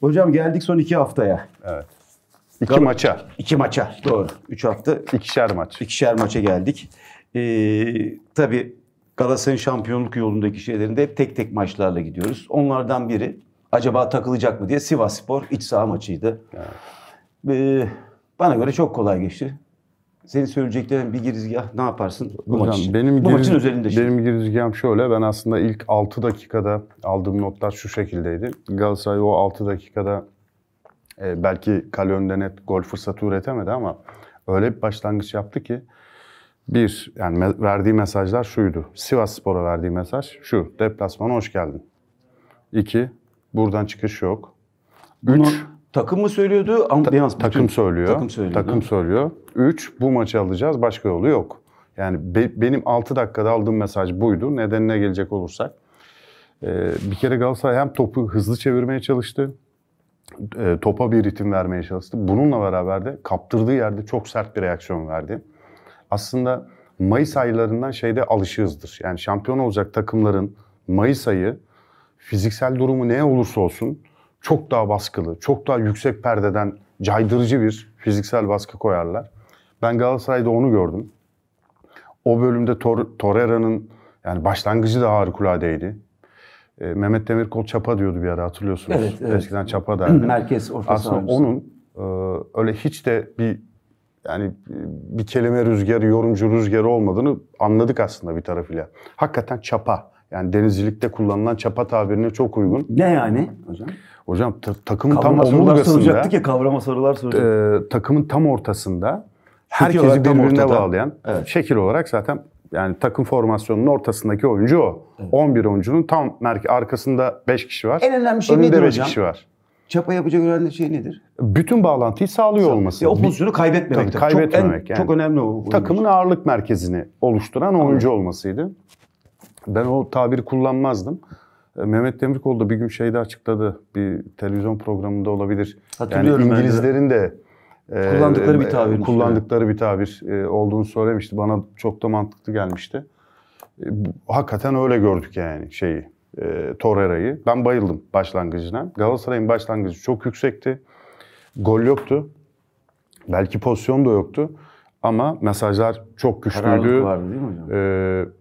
Hocam geldik son 2 haftaya. Evet. 2 maça. 2 maça. Doğru. 3 hafta. 2'şer maç. 2'şer maça geldik. Tabii Galatasaray'ın şampiyonluk yolundaki şeylerinde hep tek tek maçlarla gidiyoruz. Onlardan biri acaba takılacak mı diye Sivasspor iç saha maçıydı. Evet. Bana göre çok kolay geçti. Senin söyleyeceklerin bir girizgah ne yaparsın bu Hocam, maç için? Benim bu maçın özelinde şimdi. Benim girizgahım şöyle. Ben aslında ilk 6 dakikada aldığım notlar şu şekildeydi. Galatasaray o 6 dakikada belki kale önünde net gol fırsatı üretemedi ama öyle bir başlangıç yaptı ki yani verdiği mesajlar şuydu. Sivasspor'a verdiği mesaj şu. Deplasmana hoş geldin. 2. Buradan çıkış yok. 3. Takım mı söylüyordu? Ambiyans. Takım söylüyor. Takım söylüyor. 3. Bu maçı alacağız. Başka yolu yok. Yani benim 6 dakikada aldığım mesaj buydu. Nedenine gelecek olursak. Bir kere Galatasaray hem topu hızlı çevirmeye çalıştı. Topa bir ritim vermeye çalıştı. Bununla beraber de kaptırdığı yerde çok sert bir reaksiyon verdi. Aslında Mayıs aylarından şeyde alışığızdır. Yani şampiyon olacak takımların Mayıs ayı fiziksel durumu ne olursa olsun çok daha baskılı, çok daha yüksek perdeden caydırıcı bir fiziksel baskı koyarlar. Ben Galatasaray'da onu gördüm. O bölümde Torreira'nın yani başlangıcı da harikuladeydi. Mehmet Demirkol çapa diyordu bir ara, hatırlıyorsunuz. Evet. Eskiden çapa derdi. Merkez orta saha. Aslında onun öyle hiç de bir kelime rüzgarı, yorumcu rüzgarı olmadığını anladık aslında bir tarafıyla. Hakikaten çapa. Yani denizcilikte kullanılan çapa tabirine çok uygun. Ne yani hocam? Hocam takımın tam omurgasında, kavrama sorular soracaktık. Takımın tam ortasında herkesi birbirine bağlayan, evet. Şekil olarak zaten yani takım formasyonunun ortasındaki oyuncu o. Evet. 11 oyuncunun tam arkasında 5 kişi var. En önemli şey önünde nedir 5 hocam? kişi var. Çapa yapacak önemli şey nedir? Bütün bağlantıyı sağlıyor olması. O pozisyonu kaybetmemek. Kaybetmemek. Çok önemli o. Takımın ağırlık merkezini oluşturan oyuncu olmasıydı. Ben o tabiri kullanmazdım. Mehmet Demirkol da bir gün şeyde açıkladı. Bir televizyon programında olabilir. Yani İngilizlerin de kullandıkları bir tabir olduğunu söylemişti. Bana çok da mantıklı gelmişti. Hakikaten öyle gördük yani Torreira'yı. Ben bayıldım başlangıcına. Galatasaray'ın başlangıcı çok yüksekti. Gol yoktu. Belki pozisyon da yoktu. Ama mesajlar çok güçlüydü. Kararlılık vardı değil mi hocam?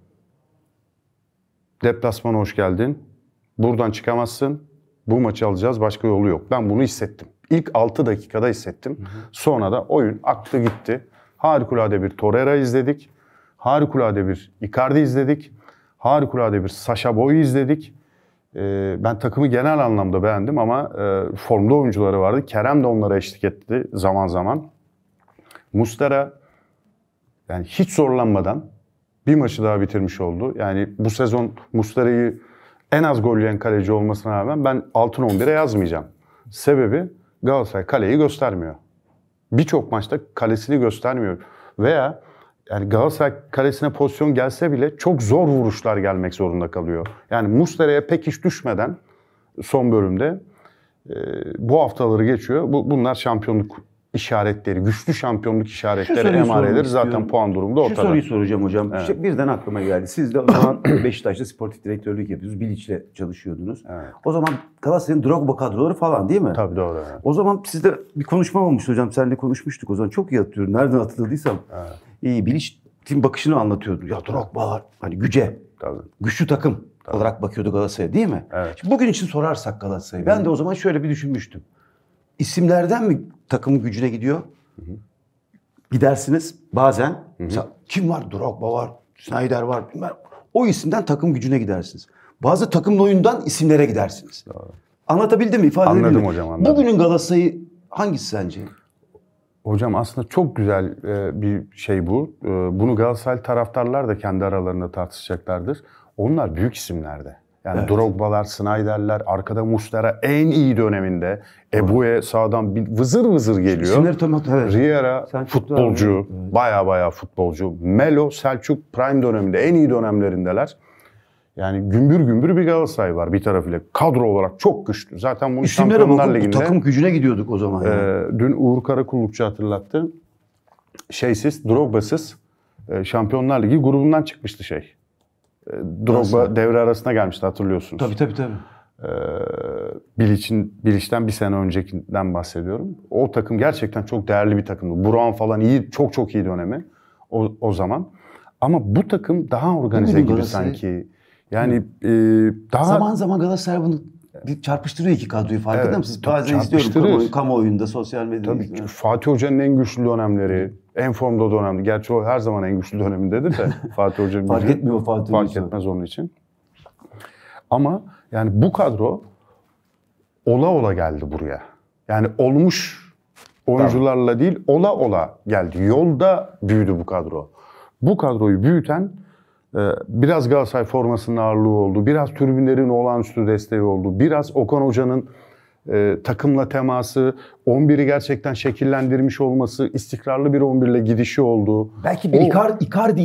Deplasmana hoş geldin. Buradan çıkamazsın. Bu maçı alacağız. Başka yolu yok. Ben bunu hissettim. İlk 6 dakikada hissettim. Sonra da oyun aktı gitti. Harikulade bir Torreira izledik. Harikulade bir Icardi izledik. Harikulade bir Sacha Boey'u izledik. Ben takımı genel anlamda beğendim ama formda oyuncuları vardı. Kerem de onlara eşlik etti zaman zaman. Muslera yani hiç zorlanmadan bir maçı daha bitirmiş oldu. Yani bu sezon Muslera'yı en az gol yiyen kaleci olmasına rağmen ben altın 11'e yazmayacağım. Sebebi Galatasaray kaleyi göstermiyor. Birçok maçta kalesini göstermiyor. Veya yani Galatasaray kalesine pozisyon gelse bile çok zor vuruşlar gelmek zorunda kalıyor. Yani Muslera'ya pek hiç düşmeden son bölümde bu haftaları geçiyor. Bunlar şampiyonluk işaretleri, güçlü şampiyonluk işaretleri, emareleri zaten puan durumunda ortada. Şu soruyu soracağım hocam. Evet. İşte birden aklıma geldi. Siz de o zaman Beşiktaş'ta sportif direktörlük yapıyorsunuz. Bilic'le çalışıyordunuz. Evet. O zaman Galatasaray'ın Drogba kadroları falan değil mi? Tabii doğru. Evet. O zaman sizde bir konuşma olmuştu hocam. Seninle konuşmuştuk o zaman. Çok iyi hatırlıyorum. Nereden hatırladıysam. Evet. Bilic'in bakışını anlatıyordu. Ya Drogba var. Hani güçlü takım olarak bakıyordu Galatasaray'a değil mi? Evet. Şimdi bugün için sorarsak Galatasaray'ı. Ben de o zaman şöyle bir düşünmüştüm. İsimlerden mi takımın gücüne gidiyor? Gidersiniz bazen. Mesela kim var? Drogba var, Snyder var. Bilmem. O isimden takım gücüne gidersiniz. Bazı takımın oyundan isimlere gidersiniz. Doğru. Anlatabildim mi? İfade edebildim. Anladım hocam, anladım. Bugünün Galatasaray'ı hangisi sence? Hocam aslında çok güzel bir şey bu. Bunu Galatasaray taraftarlar da kendi aralarında tartışacaklardır. Onlar büyük isimlerde. Yani evet. Drogba'lar, Snyder'ler, arkada Muslera en iyi döneminde. Eboué sağdan vızır vızır geliyor. İsimleri tam evet. Riera futbolcu, evet. Baya futbolcu. Melo, Selçuk prime döneminde, en iyi dönemlerindeler. Yani gümbür gümbür bir Galatasaray var bir tarafıyla. Kadro olarak çok güçlü. Zaten bunu Şampiyonlar Ligi'nde... takım gücüne gidiyorduk o zaman. Yani. Dün Uğur Karakullukçu hatırlattı. Drogba'sız Şampiyonlar Ligi grubundan çıkmıştı Drogba devre arasına gelmişti, hatırlıyorsunuz. Tabii. Bilic'ten bir sene öncekinden bahsediyorum. O takım gerçekten çok değerli bir takımdı. Burak'ın falan iyi, çok çok iyi dönemi o zaman. Ama bu takım daha organize gibi sanki. Yani daha... Zaman zaman Galatasaray bunu çarpıştırıyor iki kadroyu, farkında mısınız? Bazen izliyorum kamuoyunda, sosyal medyada. Tabii Fatih Hoca'nın en güçlü dönemleri, en formda dönemdi. Gerçi o her zaman en güçlü dönemindedir de Fatih Hoca'nın fark etmiyor Fatih Hoca. Fark etmez onun için. Ama yani bu kadro ola ola geldi buraya. Yani olmuş oyuncularla değil, ola ola geldi. Yolda büyüdü bu kadro. Bu kadroyu büyüten biraz Galatasaray formasının ağırlığı oldu. Biraz tribünlerin olağanüstü desteği oldu. Biraz Okan Hoca'nın takımla teması, 11'i gerçekten şekillendirmiş olması, istikrarlı bir 11'le gidişi oldu. Belki bir Icardi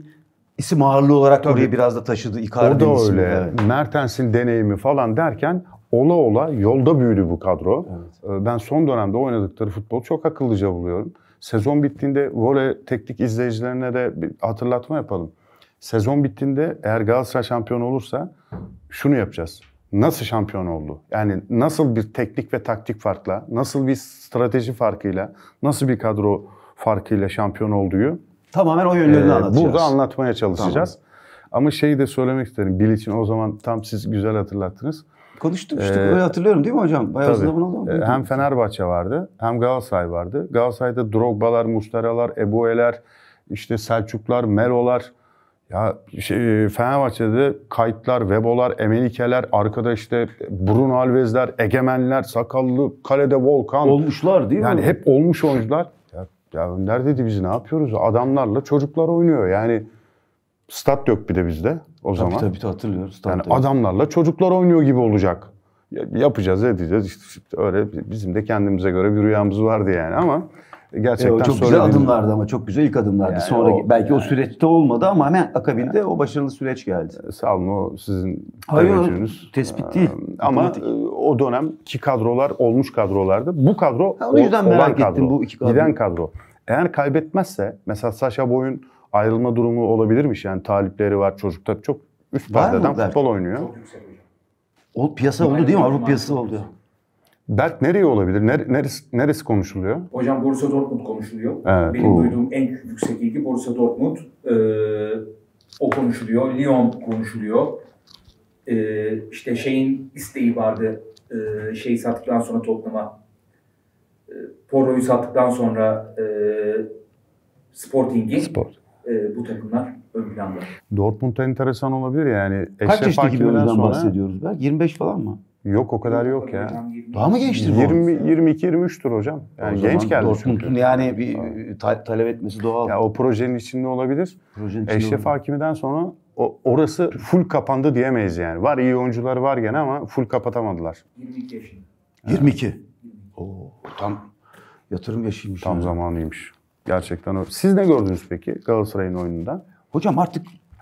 isim ağırlığı olarak oraya biraz da taşıdı. Icardi o da ismi, öyle. evet. Mertens'in deneyimi falan derken ola ola yolda büyüdü bu kadro. Evet. Ben son dönemde oynadıkları futbol çok akıllıca buluyorum. Sezon bittiğinde voley teknik izleyicilerine de bir hatırlatma yapalım. Sezon bittiğinde eğer Galatasaray şampiyon olursa şunu yapacağız. Nasıl şampiyon oldu? Yani nasıl bir teknik ve taktik farkla, nasıl bir strateji farkıyla, nasıl bir kadro farkıyla şampiyon olduğu tamamen o yönlerini anlatacağız. Burada anlatmaya çalışacağız. Tamam. Ama şeyi de söylemek isterim. Bilic'in o zaman tam siz güzel hatırlattınız. Konuştuk işte öyle hatırlıyorum değil mi hocam? Bayağı zaman oldu. Hem Fenerbahçe vardı hem Galatasaray vardı. Galatasaray'da Drogba'lar, Muslera'lar, Ebue'ler, işte Selçuklar, Melo'lar. Ya Fenerbahçe'de Kayıtlar, Vebo'lar, Emenike'ler, arkada işte Bruno Alves'ler, Egemenler, Sakallı, kalede Volkan. Olmuşlar değil mi? Yani hep olmuş oyuncular. Ya Önder dedi biz ne yapıyoruz? Adamlarla çocuklar oynuyor. Yani stat yok bir de bizde o zaman. Tabii hatırlıyoruz. Yani adamlarla çocuklar oynuyor gibi olacak. Yapacağız, edeceğiz. İşte öyle bizim de kendimize göre bir rüyamız vardı yani ama gerçekten çok güzel adımlardı ama çok güzel ilk adımlardı. Yani sonra belki o süreçte olmadı ama hemen akabinde o başarılı süreç geldi. Sağ olun o sizin teveccühünüz. Tespit değil. Ama o dönemki kadrolar olmuş kadrolardı. Bu kadro o yüzden merak ettim bu iki kadro. Giden kadro. Eğer kaybetmezse mesela Sacha Boey'un ayrılma durumu olabilirmiş. Yani talipleri var çocuklar çok üst perdeden futbol oynuyor. Çok yüksek hocam. O piyasa oldu değil mi? Avrupa piyasası oldu. Berk nereye olabilir? Neresi konuşuluyor? Hocam Borussia Dortmund konuşuluyor. Evet, benim duyduğum en yüksek ilgi Borussia Dortmund. O konuşuluyor. Lyon konuşuluyor. İşte şeyin isteği vardı. Şeyi sattıktan sonra Tottenham'a. Porro'yu sattıktan sonra Sporting'i. Bu takımlar ön planda. Dortmund enteresan olabilir yani. Kaç yaşındaki bir oyuncudan bahsediyoruz? 25 falan mı? Yok o kadar yok ya. Daha mı gençtir bu? 22-23'tür hocam. Yani genç geldi. Dortmund'un yani bir talep etmesi doğal. Ya o projenin içinde olabilir. Eşref Hakimi'den sonra orası full kapandı diyemeyiz yani. Var iyi oyuncular var gene ama full kapatamadılar. 22 yaşında. 22. Oo, tam yatırım yaşıymış. Tam zamanıymış. Gerçekten öyle. Siz ne gördünüz peki Galatasaray'ın oyununda? Hocam artık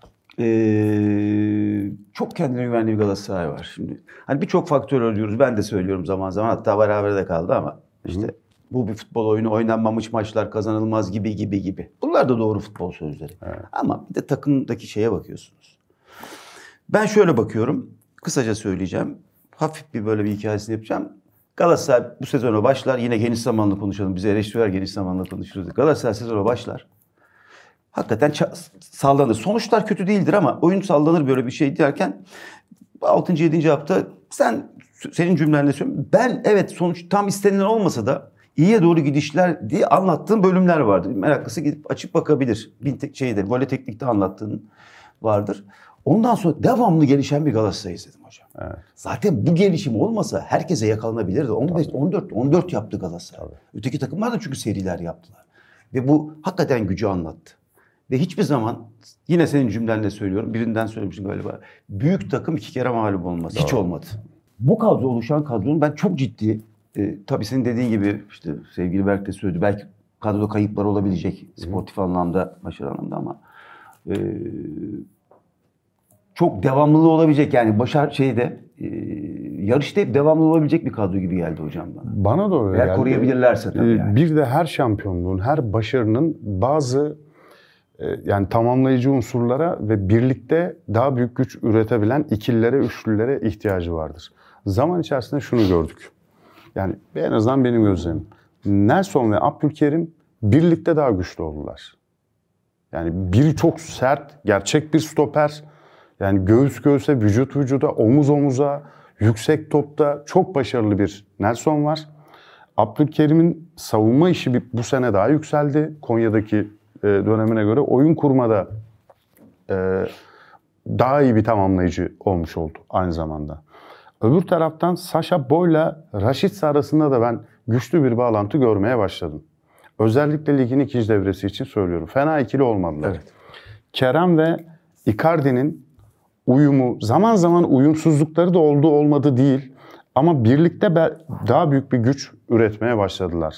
çok kendine güvenli bir Galatasaray var şimdi. Hani birçok faktör diyoruz. Ben de söylüyorum zaman zaman. Hatta beraber de kaldı ama işte bu bir futbol oyunu, oynanmamış maçlar kazanılmaz gibi. Bunlar da doğru futbol sözleri. Evet. Ama bir de takımdaki şeye bakıyorsunuz. Ben şöyle bakıyorum. Kısaca söyleyeceğim. Hafif bir böyle bir hikayesini yapacağım. Galatasaray bu sezona başlar. Yine geniş zamanlı konuşalım. Bize eleştiriyorlar, geniş zamanlı konuşuruz. Galatasaray sezona başlar. Hakikaten sallanır. Sonuçlar kötü değildir ama oyun sallanır böyle bir şey derken 6. 7. hafta senin cümlenle söylüyorum. Ben evet sonuç tam istenilen olmasa da iyiye doğru gidişler diye anlattığım bölümler vardır. Meraklısı gidip açıp bakabilir. Voley teknikte anlattığın vardır. Ondan sonra devamlı gelişen bir Galatasaray izledim hocam. Evet. Zaten bu gelişim olmasa herkese yakalanabilirdi. 14 yaptı Galatasaray. Tabii. Öteki takımlar da çünkü seriler yaptılar. Ve bu hakikaten gücü anlattı. Ve hiçbir zaman yine senin cümlenle söylüyorum. Birinden söylemiştin galiba. Büyük takım 2 kere mağlup olmaz. Hiç olmadı. Bu kadro oluşan kadronun ben çok ciddi tabii senin dediğin gibi işte sevgili Berk de söyledi. Belki kadroda kayıplar olabilecek sportif anlamda, başarı anlamda ama çok devamlılığı olabilecek yani yarışta hep devamlı olabilecek bir kadro gibi geldi hocam bana. Bana da öyle geldi. Koruyabilirlerse tabii yani. Bir de her şampiyonluğun, her başarının bazı Yani tamamlayıcı unsurlara ve birlikte daha büyük güç üretebilen ikililere, üçlülere ihtiyacı vardır. Zaman içerisinde şunu gördük. Yani en azından benim gözlemim. Nelson ve Abdülkerim birlikte daha güçlü oldular. Yani biri çok sert, gerçek bir stoper. Yani göğüs göğüse, vücut vücuda, omuz omuza, yüksek topta çok başarılı bir Nelson var. Abdülkerim'in savunma işi bu sene daha yükseldi. Konya'daki dönemine göre oyun kurmada daha iyi bir tamamlayıcı olmuş oldu aynı zamanda. Öbür taraftan Sacha Boey'la Rashica arasında da ben güçlü bir bağlantı görmeye başladım. Özellikle ligin ikinci devresi için söylüyorum. Fena ikili olmadılar. Evet. Kerem ve Icardi'nin uyumu, zaman zaman uyumsuzlukları da oldu olmadı değil. Ama birlikte daha büyük bir güç üretmeye başladılar.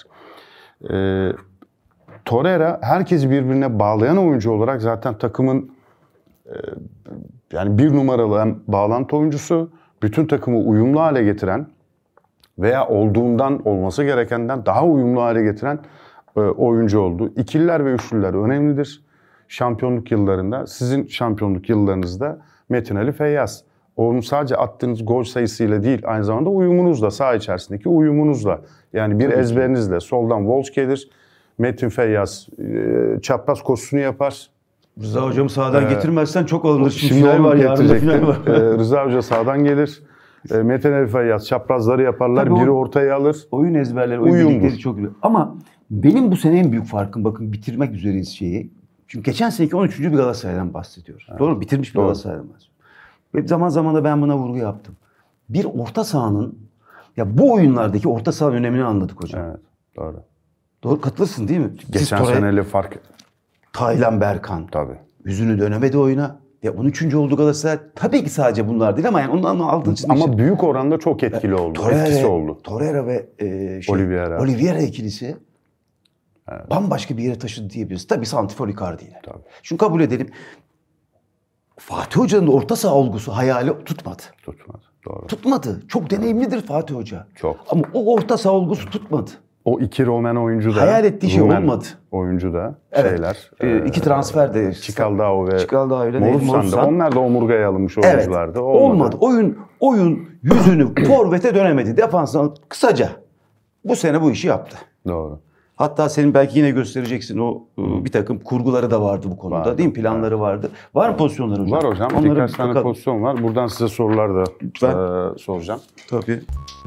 Torreira herkesi birbirine bağlayan oyuncu olarak zaten takımın yani bir numaralı bağlantı oyuncusu, bütün takımı uyumlu hale getiren veya olduğundan, olması gerekenden daha uyumlu hale getiren oyuncu oldu. İkililer ve üçlüler önemlidir şampiyonluk yıllarında. Sizin şampiyonluk yıllarınızda Metin Ali Feyyaz. Onun sadece attığınız gol sayısıyla değil, aynı zamanda uyumunuzla, saha içerisindeki uyumunuzla. Yani bir ezberinizle. Soldan Wolves gelir, Metin Feyyaz çapraz koşusunu yapar. Rıza hocamı sağdan getirmezsen çok alınır. Şimdi final onu var, yarın da getirecektim. final var. Rıza Hoca sağdan gelir. Metin Ali Feyyaz çaprazları yaparlar. Tabii biri ortaya alır. Oyun ezberleri, oyun Uyumdur. birlikleri çok iyi. Ama benim bu sene en büyük farkım, bakın bitirmek üzereyiz şeyi. Çünkü geçen seneki 13. bir Galatasaray'dan bahsediyoruz. Evet. Doğru mu? Bitirmiş bir Galatasaray'dan bahsediyoruz. Ve zaman zaman da ben buna vurgu yaptım. Bir orta sahanın, ya bu oyunlardaki orta sahanın önemini anladık hocam. Evet, doğru. Doğru, katılırsın değil mi? Geçen seneli fark. Taylan Berkan. Tabii. Yüzünü dönemedi oyuna. Ya 13. oldu Galatasaray. Tabii ki sadece bunlar değil ama yani ondan altını çizmiş. Ama büyük oranda çok etkili oldu. Etkisi oldu. Torreira ve Oliveira ikilisi bambaşka bir yere taşıdı diyebiliriz. Tabii santifor Icardi'yle. Şunu kabul edelim. Fatih Hoca'nın da orta saha olgusu, hayali tutmadı. Tutmadı. Doğru. Tutmadı. Çok deneyimlidir Fatih Hoca. Çok. Ama o orta saha olgusu tutmadı. O iki Roman oyuncu da. Hayal ettiği şey olmadı. Oyuncu da. Evet. Şeyler. İki transfer de. Çikaldao ve Morusan. Onlar da omurgaya alınmış oyunculardı. Evet. Olmadı. Oyun yüzünü forvete dönemedi. Defanstan kısaca. Bu sene bu işi yaptı. Doğru. Hatta senin belki yine göstereceksin o bir takım kurguları da vardı bu konuda, vardı, değil mi? Planları vardı. Var mı pozisyonları hocam? Var hocam. Birkaç tane pozisyon var. Buradan size sorular da soracağım. Tabii.